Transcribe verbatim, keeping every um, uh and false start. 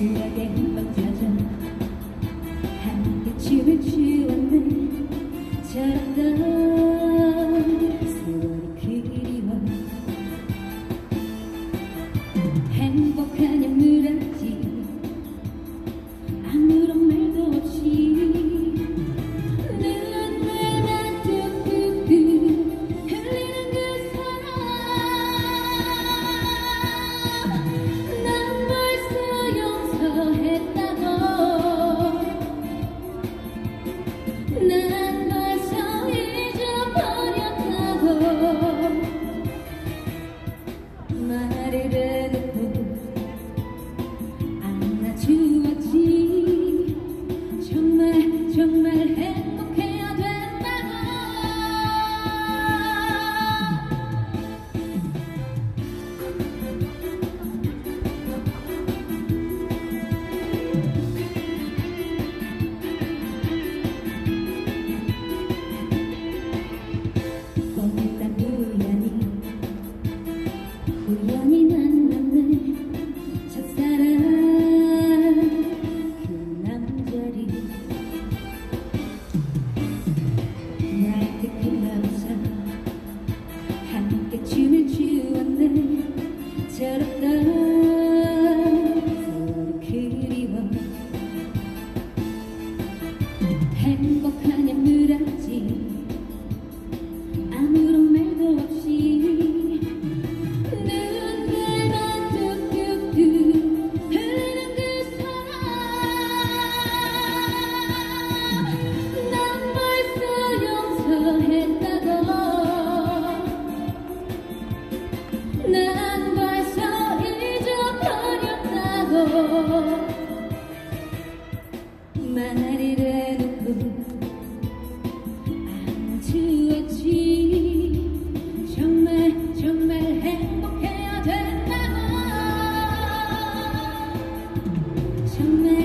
추억의 흠뻑 젖어 함께 춤을 추었네. 저랬던 세월이 그리워. 행복하냐 물었지. 아무런 말도 없이 눈물만 뚝뚝뚝 흘리는 그 사람. 난 벌써 용서했다고. 난 벌써 잊어버렸다고 말을 해놓고 안아주었지. 정말 정말 행복해야 된다고. 오늘따라 우연히 우연히 만났네. 첫사랑 그 남자리 날 듣기면서 함께 춤을 추었네. 저랬던 세월이 그리워. 행복하냐 물었지. 아무런 말도 없이 눈물만 뚝뚝뚝 흘리는 그 사람. 난 벌써 용서했다고. 난 벌써 잊어버렸다고 말을 해놓고 안아주었지. 정말 정말 행복해야 된다고. 정말